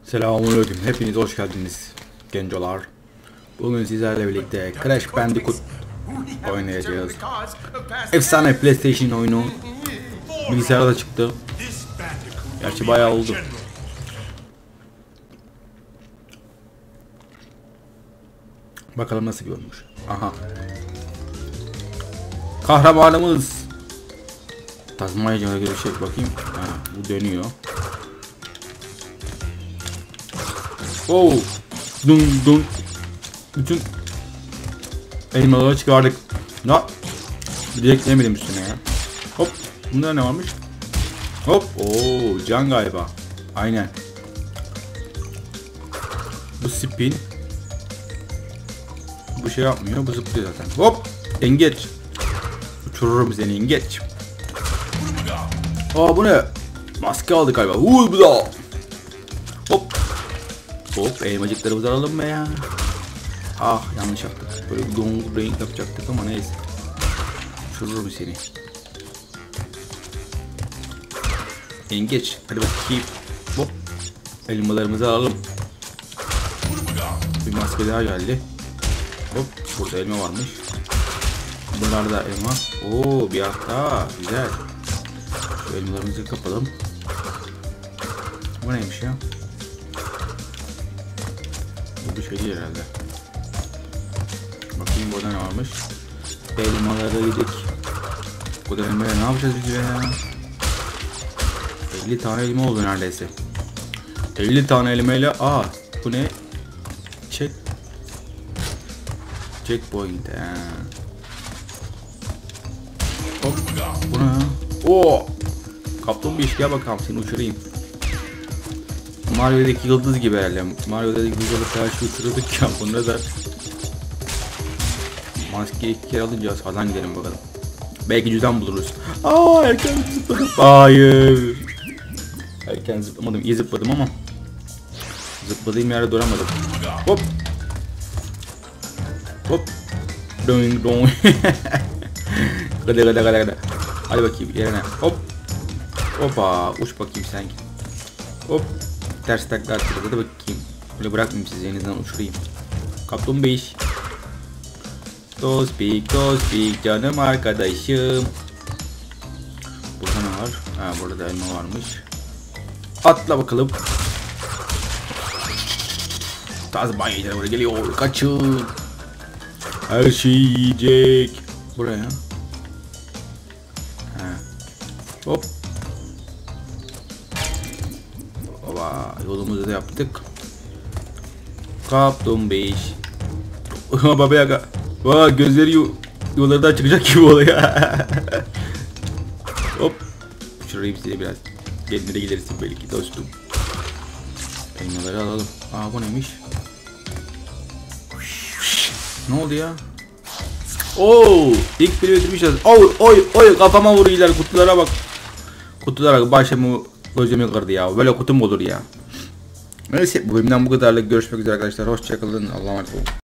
Selamünaleyküm. Hepiniz hoş geldiniz gencolar. Bugün sizlerle birlikte Crash Bandicoot oynayacağız. Efsane PlayStation oyunu. Bilgisayara da çıktı. Gerçi bayağı oldu. Bakalım nasıl bir olmuş. Aha. Kahramanımız. Tazmanya canavarı gibi bir şey, bakayım. Ha, bu dönüyor. Oh, dun dun. Bütün elmaları çıkardık. Ya, direkt yemedim üstüne ya. Hop, bunda ne varmış? Hop, oo, can galiba. Aynen. Bu spin. Bu şey yapmıyor, bu zıplıyor zaten. Hop, engeç. Uçururum seni, engeç. Aa, bu ne? Maske aldık galiba. Bu da. Hop. Hop, elmacıklarımızı alalım mı ya? Ah, yanlış yaptık. Böyle bir dongur renk yapacaktık ama neyse. Uçururum seni. Engeç. Hadi bakayım. Hop. Elmalarımızı alalım. Bir maske daha geldi. Hop. Burada elma varmış. Bunlar da elma. Oo, bir hafta. Güzel. Şu elmalarımızı kapalım. Bu neymiş ya? Bu bir şey değil herhalde. Bakayım burada ne varmış. Elmalara yedik. Bu da elmaya ne yapacağız biz ya? 50 tane elma oldu neredeyse. 50 tane elmayla. Aa, bu ne? Checkpoint. Hop. Bu ne? Oo. Kaptım bir iş, gel bakalım seni uçurayım. Mario'daki yıldız gibi herhalde. Mario'daki yıldızı karşı uçuruyorduk ya, bunda da maskeyi 2 kere alınca sağdan gidelim bakalım. Belki cüzdan buluruz. Aa, erken zıpladım. Hayır. Erken zıplamadım, iyi zıpladım ama zıpladığım yerde duramadım. Hop. Hop. Dong dong. Gada. Hadi bakayım yerine. Hop. Hoppa, uç bakayım sen. Hop. Ters takla attık, hadi bakayım. Böyle bırakmayayım sizi, elinizden uçurayım. Kaptım 5. Tospik canım arkadaşım. Burada ne var? Ha, burada da elma varmış. Atla bakalım. Tazmanya canavarı geliyor, kaçın. Her şey yiyecek. Buraya. Ha. Hop. Oba, yolumuzu da yaptık. Kaptım 5. Baba ya. Vaa, gözleri yollardan çıkacak gibi oluyor. Hop. Uçurayım size biraz. Kendine gidersin belki dostum. Elmaları alalım. Aa, bu neymiş? Ne oldu ya? Oo, ilk biri bitirmişiz. Oy, kafama vuruyorlar, kutulara bak. Kutulara başımı gözümü kırdı ya. Böyle kutum olur ya. Neyse, bu bölümden bu kadarlık. Görüşmek üzere arkadaşlar. Hoşçakalın. Allah'a emanet olun.